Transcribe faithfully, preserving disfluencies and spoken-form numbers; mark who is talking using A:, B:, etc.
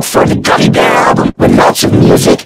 A: for the gummy bear with lots of music